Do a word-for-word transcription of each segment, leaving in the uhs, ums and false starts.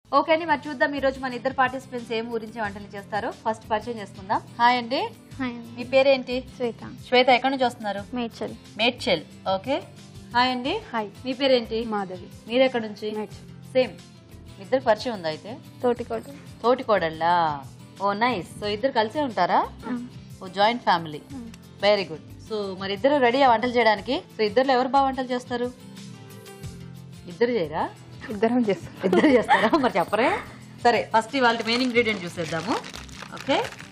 Okay అండి, మరి చూద్దాం ఈ రోజు మన ఇద్దరు పార్టిసిపెంట్స్ ఏం గురించి వంటలు చేస్తారో. ఫస్ట్ పరిచయం చేసుకుందాం. హాయ్ అండి. మీ పేరేంటి? శ్వేత. శ్వేత, ఎక్కడి నుంచి వస్తున్నారు? మేడ్చల్. మేడ్చల్. ఓకే. హాయ్ అండి. హాయ్. మీ పేరేంటి? మాధవి. మీరు ఎక్కడి నుంచి? సేమ్. ఇద్దరు పరిచయం ఉందా అయితే? తోటికోడ. తోటికోడల్లా. ఓ నైస్. సో ఇద్దరు కలిసే ఉంటారా? Oh joint family. Very good. So మరి ఇద్దరు రెడీ ఆ వంటలు చేయడానికి? సో ఇద్దరు ఎవరు బాగా వంటలు చేస్తారు? ఇద్దరు చేయరా? ఇద్దరం చేస్తాం. ఇద్దరు చేస్తారా? మరి చెప్పరే. సరే, ఫస్ట్ ఇవాళ మెయిన్ ఇంగ్రీడియంట్ చూసేద్దాము. ఓకే.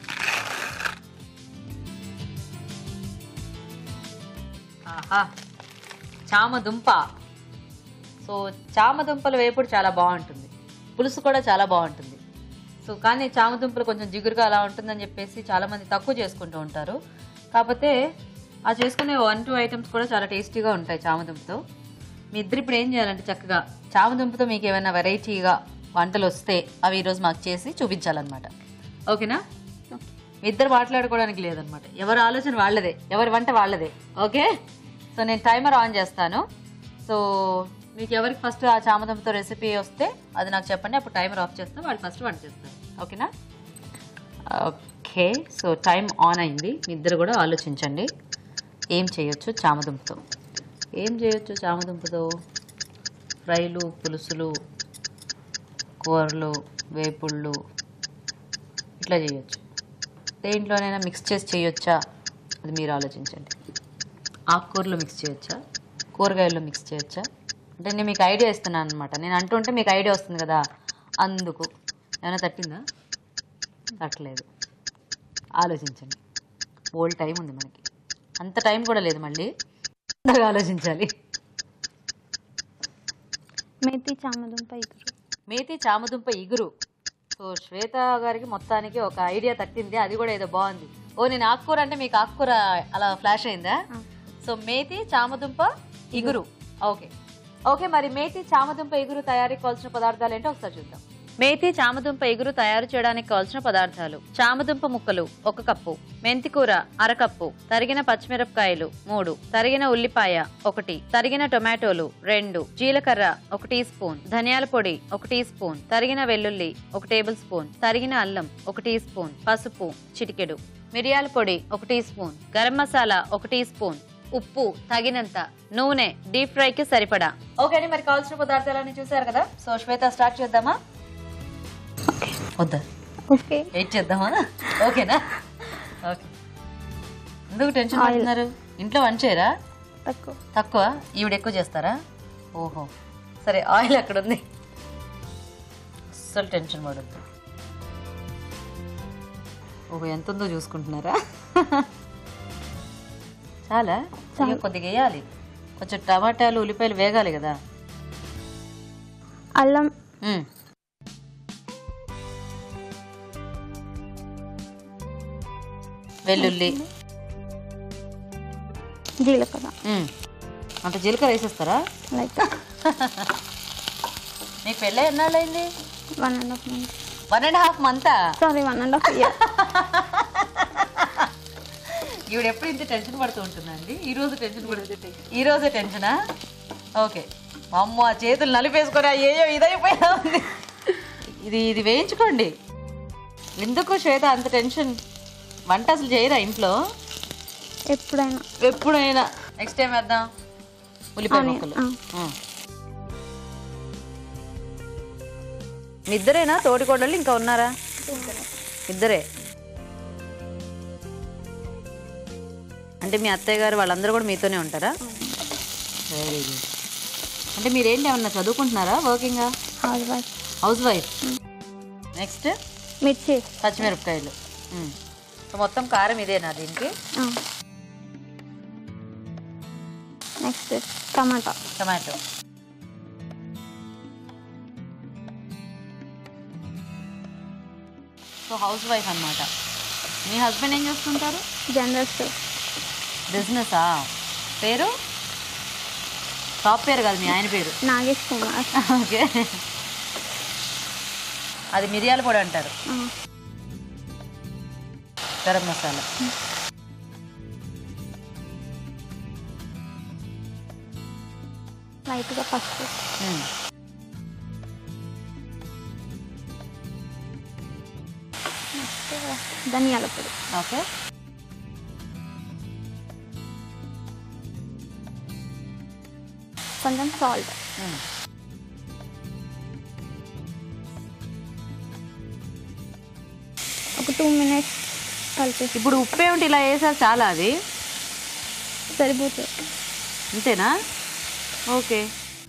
ఆహా, చామదుంప. సో చామదుంపల వేపుడు చాలా బాగుంటుంది, పులుసు కూడా చాలా బాగుంటుంది. సో కానీ చామదుంపలు కొంచెం జిగురుగా అలా ఉంటుందని చెప్పేసి చాలామంది తక్కువ చేసుకుంటూ ఉంటారు. కాకపోతే ఆ చేసుకునే వన్ టూ ఐటమ్స్ కూడా చాలా టేస్టీగా ఉంటాయి చామదుంపతో. మీ ఇద్దరు ఇప్పుడు ఏం చేయాలంటే చక్కగా చామదుంపతో మీకు ఏమైనా వెరైటీగా వంటలు వస్తే అవి ఈరోజు మాకు చేసి చూపించాలన్నమాట. ఓకేనా? మీ ఇద్దరు మాట్లాడుకోవడానికి లేదనమాట, ఎవరి ఆలోచన వాళ్ళదే, ఎవరి వంట వాళ్ళదే. ఓకే. సో నేను టైమర్ ఆన్ చేస్తాను. సో మీకు ఎవరికి ఫస్ట్ ఆ చామదుంపతో రెసిపీ వస్తే అది నాకు చెప్పండి, అప్పుడు టైమర్ ఆఫ్ చేస్తాను, వాళ్ళు ఫస్ట్ వంట చేస్తారు. ఓకేనా? ఓకే. సో టైం ఆన్ అయింది. మీ ఇద్దరు కూడా ఆలోచించండి ఏం చేయొచ్చు చామదుంపతో. ఏం చేయొచ్చు చామదుంపతో? ఫ్రైలు, పులుసులు, కూరలు, వేపుళ్ళు ఇట్లా చేయొచ్చు. దేంట్లోనైనా మిక్స్ చేసి చేయొచ్చా అది మీరు ఆలోచించండి. ఆకుకూరలో మిక్స్ చేయొచ్చా, కూరగాయల్లో మిక్స్ చేయొచ్చా? అంటే నేను మీకు ఐడియా ఇస్తున్నాను అనమాట. నేను అంటుంటే మీకు ఐడియా వస్తుంది కదా, అందుకు. ఏమైనా తట్టిందా? తట్టలేదు. ఆలోచించండి. ఓల్డ్ టైం ఉంది మనకి, అంత టైం కూడా లేదు, మళ్ళీ ఆలోచించాలి. మేతి చామదుంప ఇగురు. మేతి చామదుంప ఇగురు. సో శ్వేత గారికి మొత్తానికి ఒక ఐడియా తట్టింది, అది కూడా ఏదో బాగుంది. ఓ, నేను ఆకుకూర అంటే మీకు ఆకుకూర అలా ఫ్లాష్ అయిందా? సో మేతి చామదుంప ఇగురు. ఓకే. ఓకే, మరి మేతి చామదుంప ఇగురు తయారీకి కావాల్సిన పదార్థాలు ఏంటో ఒకసారి చూద్దాం. మేతి చామదుంప ఇగురు తయారు చేయడానికి కావాల్సిన పదార్థాలు: చామదుంప ముక్కలు ఒక కప్పు, మెంతికూర అరకప్పు, తరిగిన పచ్చిమిరపకాయలు మూడు, తరిగిన ఉల్లిపాయ ఒకటి, తరిగిన టొమాటోలు రెండు, జీలకర్ర ఒక టీ స్పూన్, ధనియాల పొడి ఒక టీ స్పూన్, తరిగిన వెల్లుల్లి ఒక టేబుల్ స్పూన్, తరిగిన అల్లం ఒక టీ స్పూన్, పసుపు చిటికెడు, మిరియాల పొడి ఒక టీ స్పూన్, గరం మసాలా ఒక టీ స్పూన్, ఉప్పు తగినంత, నూనె డీప్ ఫ్రై కి సరిపడా. ఓకే అండి, మరి కావాల్సిన పదార్థాలన్నీ చూసారు కదా. సో శ్వేత స్టార్ట్ చేద్దామా? వద్దా? ఓకే. వెయిట్ చేద్దామా? ఓకేనా? ఓకే. ఎందుకు టెన్షన్ పడుతున్నారు? ఇంట్లో వంట చేయరా? తక్కువ. తక్కువ? ఈవిడ ఎక్కువ చేస్తారా? ఓహో, సరే. ఆయిల్ అక్కడ ఉంది, అస్సలు టెన్షన్ పడద్దు. ఓహో, ఎంత ఉందో చూసుకుంటున్నారా? చాలా కొద్దిగా వేయాలి. కొంచెం టమాటాలు ఉల్లిపాయలు వేగాలి కదా. అల్లం, వెల్లుల్లి, జీలకర్ర. అంటే జీలకర్ర వేసేస్తారా? లైక్. మీకు పెళ్ళి ఎన్నాళ్ళు అయింది? One and half month. One and half మంతా? Sorry, one and half year. ఈవిడ ఎప్పుడు ఇంత టెన్షన్ పడుతూ ఉంటుందండి. ఈ రోజు టెన్షన్ పడుతుంది, ఈ రోజే టెన్షనా? ఓకే. అమ్మ, ఆ చేతులు నలిపేసుకొని ఏయో ఇదైపోయినా ఉంది. ఇది ఇది వేయించుకోండి. ఎందుకు శ్వేత అంత టెన్షన్? వంట అసలు చేయరా ఇంట్లో? ఎప్పుడైనా. ఎప్పుడైనా. నెక్స్ట్ టైం వేద్దాం. ఉల్లిపాయ ముక్కలు. ఇద్దరేనా తోటికోడళ్ళు, ఇంకా ఉన్నారా? ఇద్దరే. అంటే మీ అత్తయ్య గారు వాళ్ళందరూ కూడా మీతోనే ఉంటారా? Very good. అంటే మీరేంటి ఏమన్నా చదువుకుంటున్నారా, వర్కింగా? House wife. House wife. Next మిర్చి, పచ్చిమిరపకాయలు. సో మొత్తం కారం ఇదేనా దీనికి? నెక్స్ట్ టమాటా. టమాటో. సో హౌస్ వైఫ్ అన్నమాట. మీ హస్బెండ్ ఏం చేస్తుంటారు? General store. బిజినెసా? పేరు? షాప్ పేరు కాదు, మీ ఆయన పేరు? నాగేష్ కుమార్. ఓకే. అది మిరియాల పొడి అంటారు. గరం మసాలా. లైట్గా పసుపు. ధనియాల పొడి. ఓకే, కొంచెం సాల్ట్. ఒక టూ మినిట్స్ కలిపేసి. ఇప్పుడు ఉప్పు ఏమిటి ఇలా వేసారు చాలా, అది సరిపోతుంది అంతేనా? ఓకే.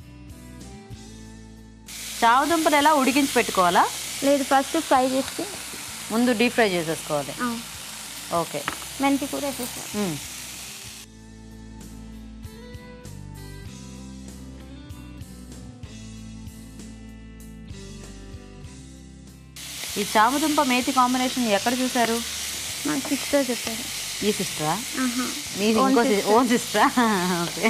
చామదుంపలు ఎలా ఉడికించి పెట్టుకోవాలా? లేదు, ఫస్ట్ ఫ్రై చేసి ముందు డీప్ ఫ్రై చేసేసుకోవాలి. ఓకే. మెంతి కూర వేసేసాను. ఈ చామదుంప మేతి కాంబినేషన్ ఎక్కడ చూసారు? మా సిస్టర్ చెప్పారు. ఈ సిస్టరా? మీది ఇంకో ఓన్ సిస్టరా? ఓకే.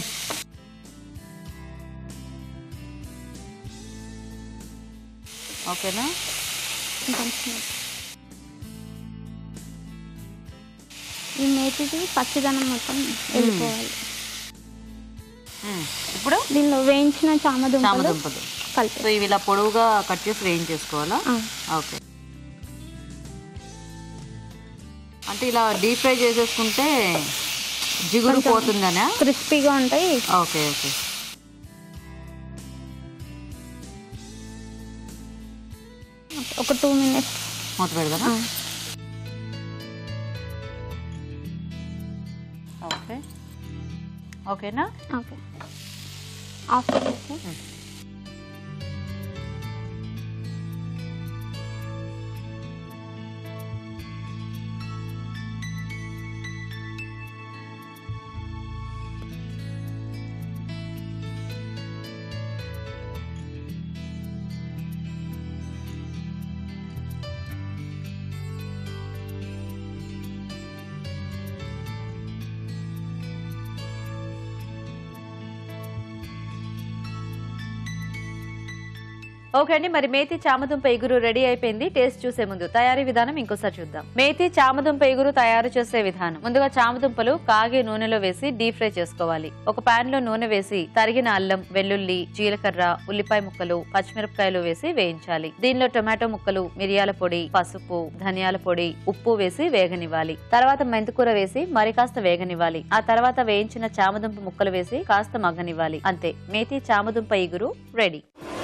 ఓకేనా? ఈ మేతిది పచ్చిదనం మొత్తం వెళ్ళిపోవాలి. ఇప్పుడు దీనిలో వేయించిన చామదుంపలు చామదుంపలు కలిపి. సో ఇవి ఇలా పొడవుగా కట్ చేసి వేయించేసుకోవాలా? ఓకే. అంటే ఇలా డీప్ ఫ్రై చేసేసుకుంటే జిగురు పోతుందనా? క్రిస్పీగా ఉంటాయి. Okay okay. ఒక టూ మినిట్స్ మూత పెడదామా? ఓకే. ఓకేనా? ఓకే. ఆఫ్ చేసి ఓకే అండి, మరి మేతి చామదుంప ఇగురు రెడీ అయిపోయింది. టేస్ట్ చూసే ముందు తయారీ విధానం ఇంకోసారి చూద్దాం. మేతి చామదుంప ఇగురు తయారు చేసే విధానం. ముందుగా చామదుంపలు కాగే నూనెలో వేసి డీప్ ఫ్రై చేసుకోవాలి. ఒక పాన్ లో నూనె వేసి తరిగిన అల్లం, వెల్లుల్లి, జీలకర్ర, ఉల్లిపాయ ముక్కలు, పచ్చిమిరపకాయలు వేసి వేయించాలి. దీనిలో టొమాటో ముక్కలు, మిరియాల పొడి, పసుపు, ధనియాల పొడి, ఉప్పు వేసి వేగనివ్వాలి. తర్వాత మెంతికూర వేసి మరి కాస్త వేగనివ్వాలి. ఆ తర్వాత వేయించిన చామదుంప ముక్కలు వేసి కాస్త మగ్గనివ్వాలి. అంతే, మేతి చామదుంప ఇగురు రెడీ.